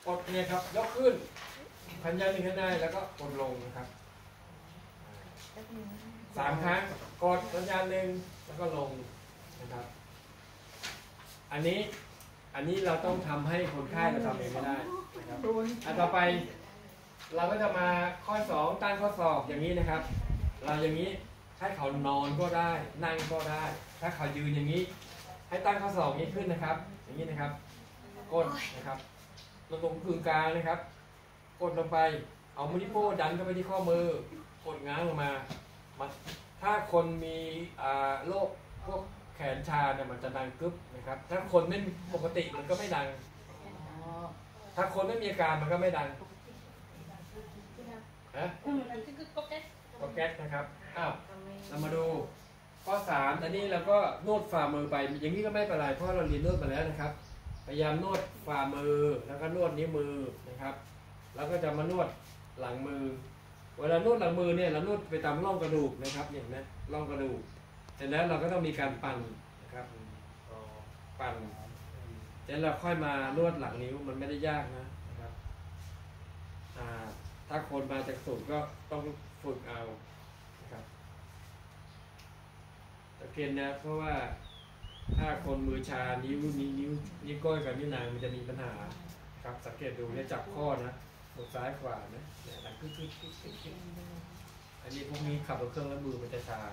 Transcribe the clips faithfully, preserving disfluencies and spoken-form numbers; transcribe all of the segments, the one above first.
กดเนี่ยครับยกขึ้นพันยันหนึ่งให้ได้แล้วก็กดลงนะครับสามครั้งกดสัญญาณหนึ่งแล้วก็ลงนะครับอันนี้อันนี้เราต้องทำให้คนไข้เราทำเองไม่ได้นะครับอันต่อไปเราก็จะมาข้อสองตั้งข้อศอกอย่างนี้นะครับเราอย่างนี้ให้เขานอนก็ได้นั่งก็ได้ ถ้าเขายืนอย่างนี้ให้ตั้งข้อศอกนี้ขึ้นนะครับอย่างนี้นะครับกดนะครับลงตรงกึ่งกลางนะครับกดลงไปเอามือนิ้วโป้งดันเข้าไปที่ข้อมือกดง้างลงมาถ้าคนมีโรคพวกแขนชาเนี่ยมันจะดังกึ๊บนะครับถ้าคนไม่ปกติมันก็ไม่ดังถ้าคนไม่มีอาการมันก็ไม่ดังนะก็แก๊สนะครับอ้าวเรามาดูข้อสามอันนี้เราก็นวดฝ่ามือไปอย่างนี้ก็ไม่เป็นไรเพราะเราเรียนนวดมาแล้วนะครับพยายามนวดฝ่ามือแล้วก็นวดนิ้วมือนะครับแล้วก็จะมานวดหลังมือเวลานวดหลังมือเนี่ยเรานวดไปตามร่องกระดูกนะครับอย่างนี้ร่องกระดูกเสร็จแล้วเราก็ต้องมีการปั่นนะครับปั่นเสร็จแล้วค่อยมานวดหลังนิ้วมันไม่ได้ยากนะนะครับถ้าคนมาจากสูตรก็ต้องฝึกเอานะครับแต่เพียงนะเพราะว่าถ้าคนมือชานิ้วนิ้วนิ้วนิ้วก้อยกับนิ้วนางมันจะมีปัญหาครับสังเกตดูเนี่ยจับข้อนะมือซ้ายขวานะเนี่ยดังคึกคึกคึกคึกคึกอันนี้พวกนี้ขับรถเครื่องแล้วมือมันจะชา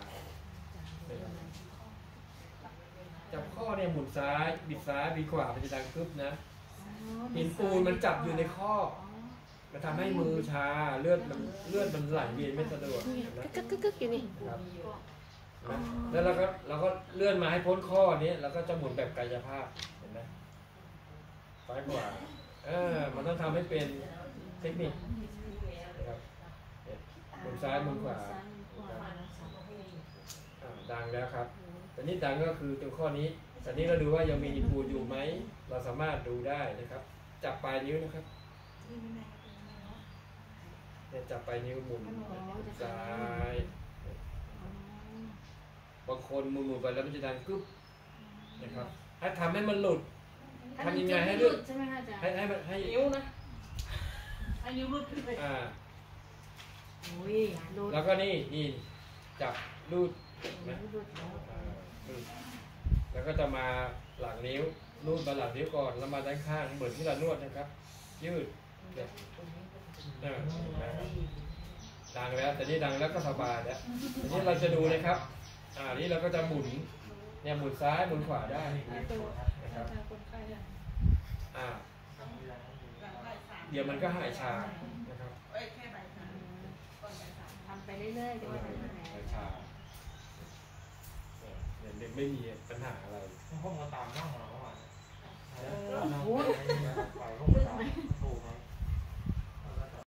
จับข้อเนี่ยหมุนซ้ายบิดซ้ายบิดขวามันจะดังคึบนะหินปูนมันจับอยู่ในข้อมันทำให้มือชาเลือดมันเลือดมันไหลเวียนไม่สะดวกนะกึกกึกกึกอยู่นี่แล้วเราก็เราก็เลื่อนมาให้พ้นข้อนี้แล้วก็จะหมุนแบบกายภาพเห็นไหมซ้ายขวาเออมันต้องทำให้เป็นเทคนิคนะครับหมุนซ้ายหมุนขวาดังแล้วครับแต่นี้ดังก็คือตรงข้อนี้แต่นี้เราดูว่ายังมีหินปูนอยู่ไหมเราสามารถดูได้นะครับจับปลายนิ้วนะครับเนี่ยจับปลายนิ้วหมุนซ้ายบางคนหมุนๆไปแล้วมันจะดังกึ๊บนะครับให้ทำให้มันหลุดทำยังไงให้หลุดให้ให้ให้นิ้วนะให้นิ้วหลุดขึ้นไปอ่าแล้วก็นี่นี่จับรูดนะแล้วก็จะมาหลังนิ้วรูดมาหลังนิ้วก่อนแล้วมาด้านข้างเหมือนที่เรานวดนะครับยืดเนี่ยดังแล้วแต่นี่ดังแล้วก็สบายแล้วทีนี้เราจะดูนะครับอ่านี้เราก็จะหมุนเนี่ยหมุนซ้ายหมุนขวาได้นะครับอ่าเดี๋ยวมันก็หายชานะครับทำไปเรื่อยๆจะไม่เป็นไรหายชาเนี่ยไม่มีปัญหาอะไรห้องมาตามนั่งเหรอ